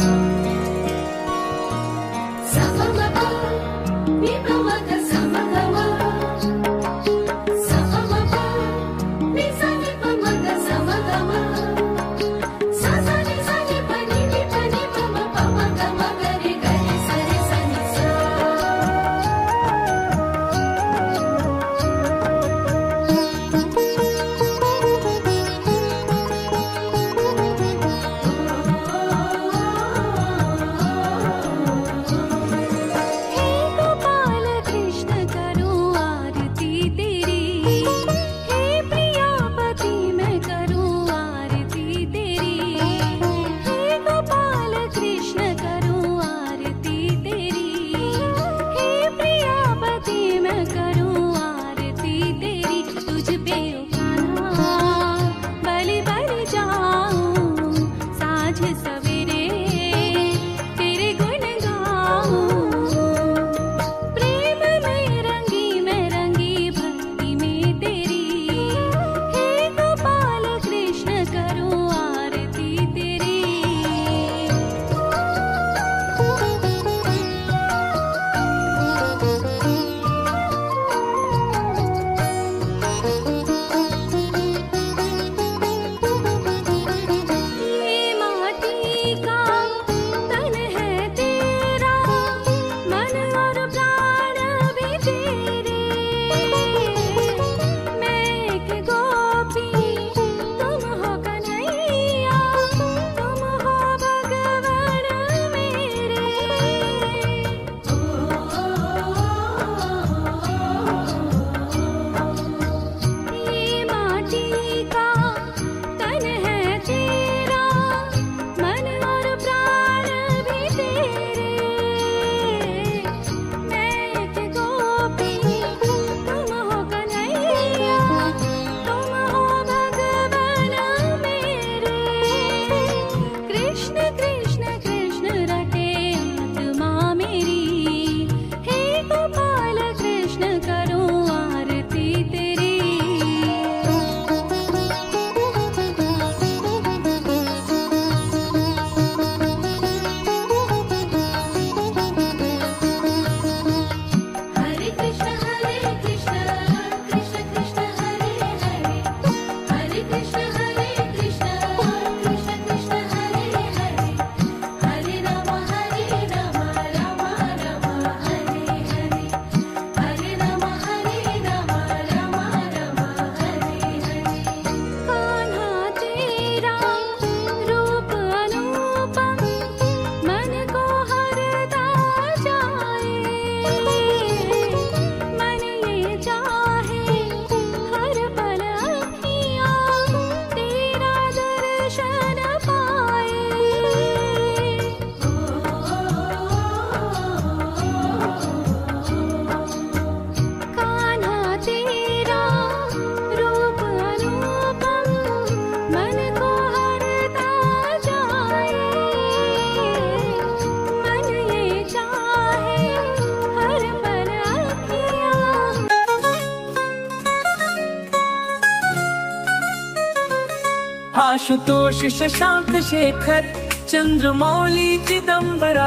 आशुतोष शशांक शेखर चंद्रमौली चिदंबरा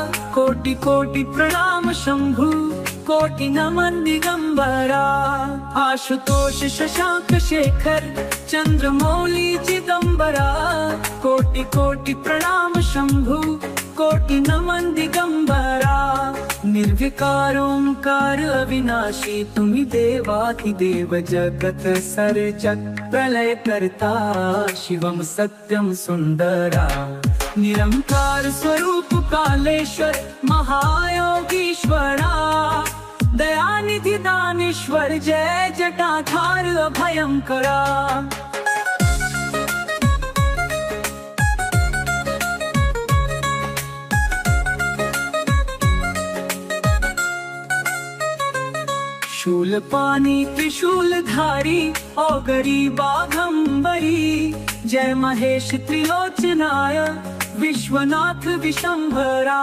कोटि कोटि प्रणाम शंभु कोटि नमन दिगंबरा। आशुतोष शशांक शेखर चंद्रमौली चिदंबरा कोटि कोटि प्रणाम शंभु कोटि नमन दिगंबरा। निर्विकार ओंकार अविनाशी तुम्ही देवाधिदेव जगत सर्जक प्रलय कर्ता शिवम सत्यम सुंदरा। निरंकार स्वरूप कालेश्वर महायोगीश्वरा दयानिधि दानेश्वर जय जटाधार अभयंकरा। शूलपाणी त्रिशूलधारी औगरी बाघंबरी जय महेश त्रिलोचनाय विश्वनाथ विशंभरा।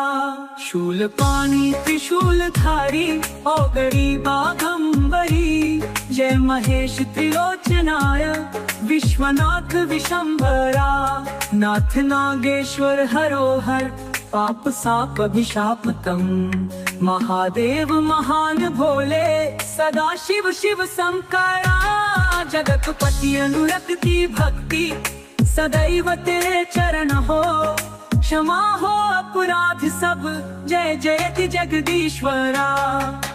शूलपाणी त्रिशूलधारी औगरी बाघंबरी जय महेश त्रिलोचनाय विश्वनाथ विशंभरा। नाथ नागेश्वर हरोहर पाप साप अभिशापतम। महादेव महान भोले सदा शिव शिव शंकरा। जगतपति अनुरक्त की भक्ति सदैव तेरे चरण हो। क्षमा हो अपराध सब, जय जयति जगदीश्वरा।